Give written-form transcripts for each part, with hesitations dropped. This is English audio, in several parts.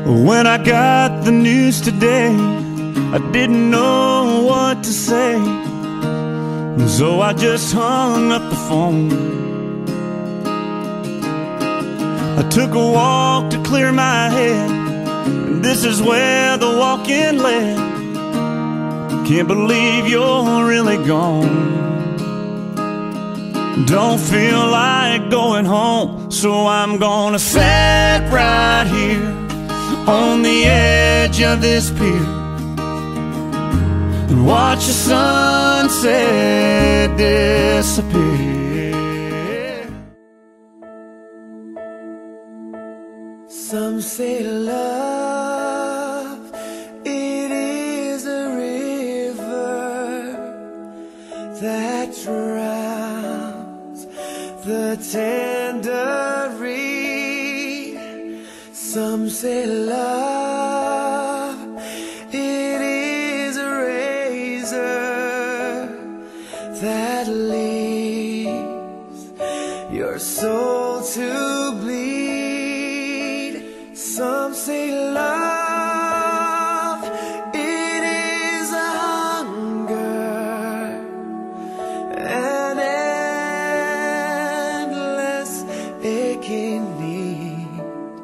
When I got the news today, I didn't know what to say, so I just hung up the phone. I took a walk to clear my head, and this is where the walk-in led. Can't believe you're really gone. Don't feel like going home, so I'm gonna sit right here on the edge of this pier and watch the sunset disappear. Some say love, it is a river that drowns the tender reed. Some say love, it is a razor that leaves your soul to bleed. Some say love, it is a hunger, an endless aching need.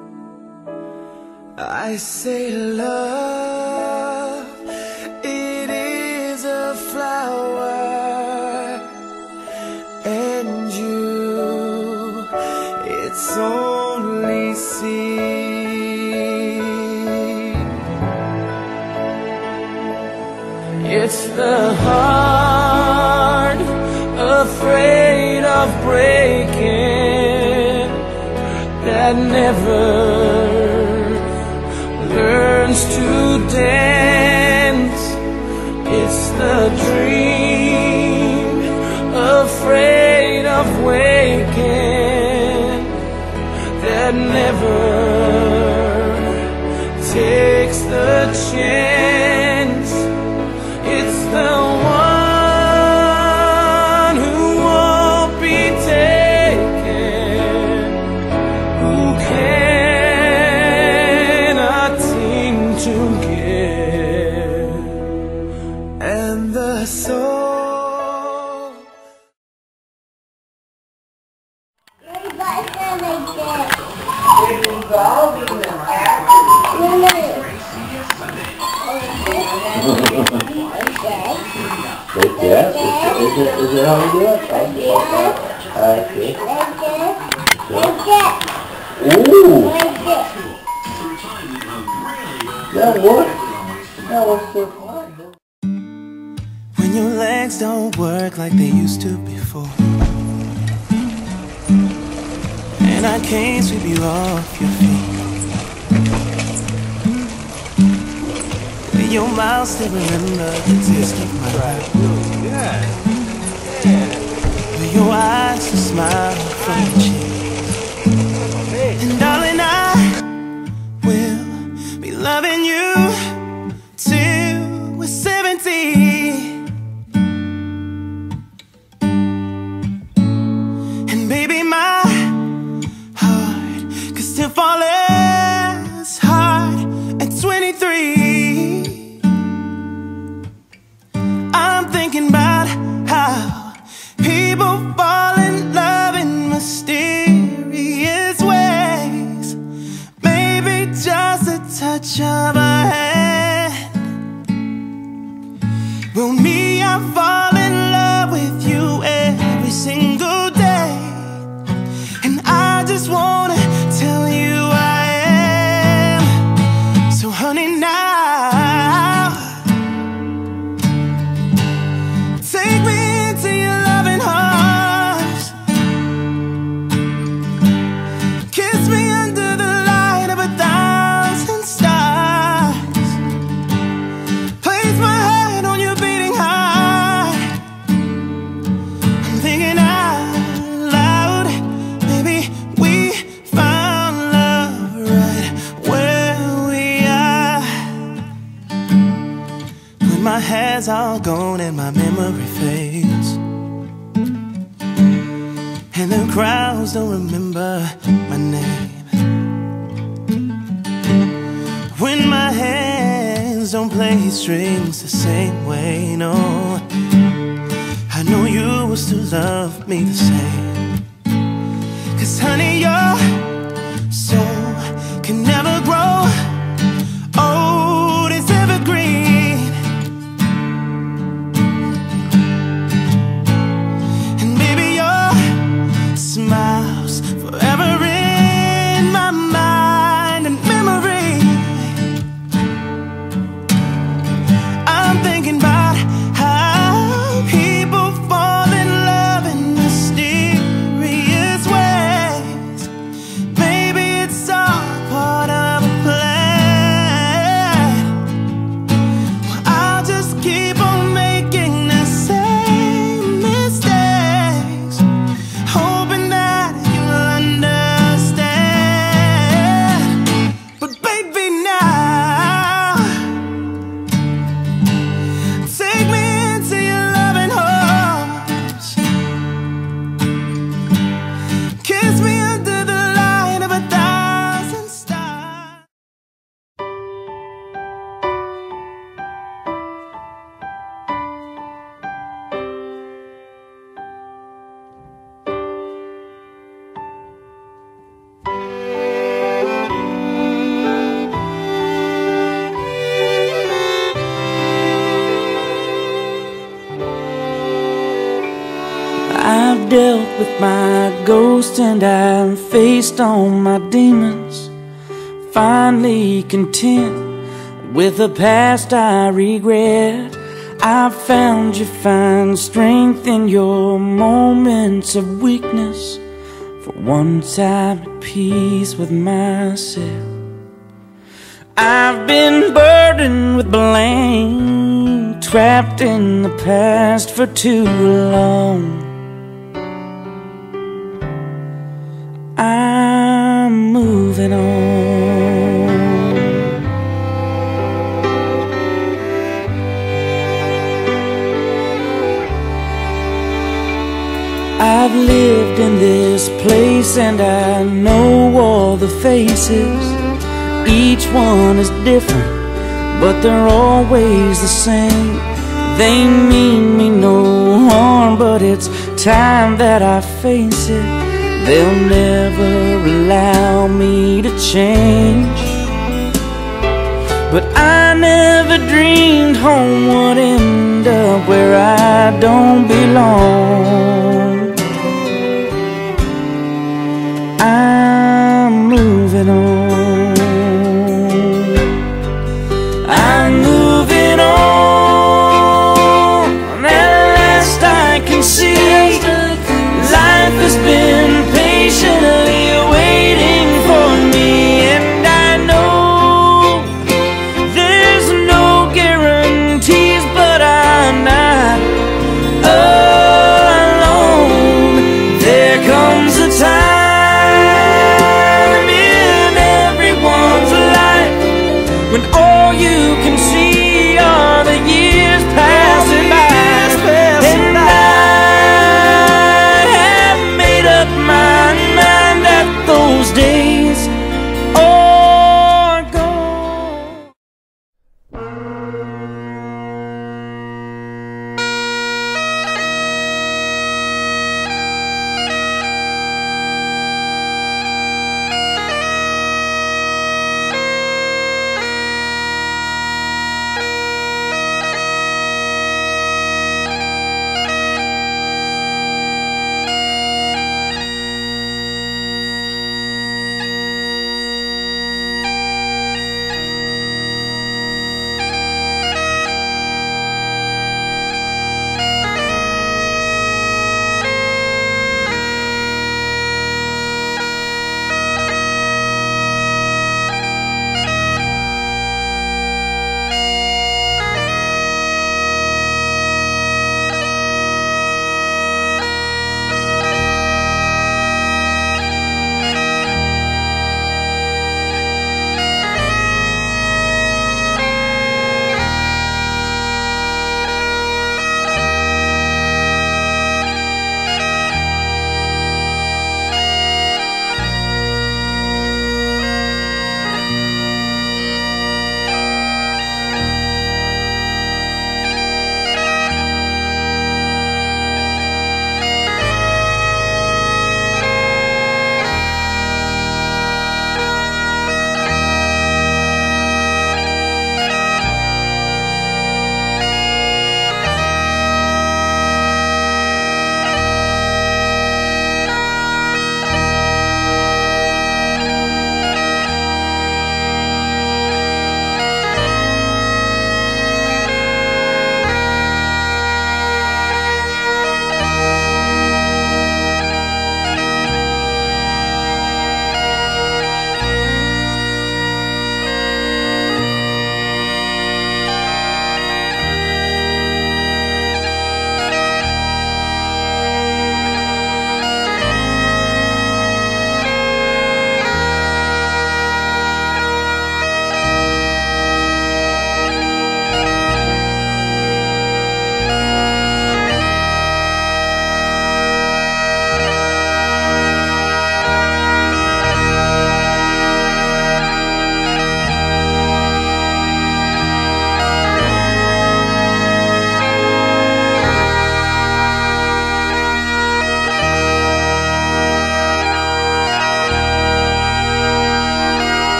I say love, it is a flower, and you, it's only seed. It's the heart afraid of breaking that never learns to dance. It's the dream afraid of waking that never takes the chance. It's the one who won't be taken, who cannot seem to give, and the soul. Is it how we do it? Okay. Ooh! That works so fun. When your legs don't work like they used to before, and I can't sweep you off your feet, will your mouth still remember the taste of my breath? Will your eyes still smile from your cheeks? And darling, I will be loving you till we're 70. And baby, my heart could still fall as hard at 23. I'm thinking about how people fall in love in mysterious ways. Maybe just a touch of a hand. Well, me, I fall in love with you every single day, and I just wanna tell you I am. So honey, now take me into your loving arms, kiss me under the light of 1,000 stars, place my head on your beating heart. I'm thinking out loud, maybe we found love right where we are. When my hair's all gone and my memory fades, and the crowds don't remember my name, don't play strings the same way, no. I know you will still love me the same. 'Cause honey, your soul can never grow old, it's evergreen. And baby, your smile's forever in my mind and memory. I'm thinking about how people fall in love in mysterious ways. Maybe it's all part of a plan. Well, I'll just keep on making the same mistakes, hoping that you'll understand. But baby, now take me into your loving arms, kiss me under the light of 1,000 stars. I've dealt with my ghost and I've faced all my demons, finally content with the past I regret. I found you find strength in your moments of weakness. For once I'm at peace with myself. I've been burdened with blame, trapped in the past for too long. I'm moving on. I've lived in this place and I know all the faces. Each one is different, but they're always the same. They mean me no harm, but it's time that I face it. They'll never allow me to change. But I never dreamed home would end up where I don't belong.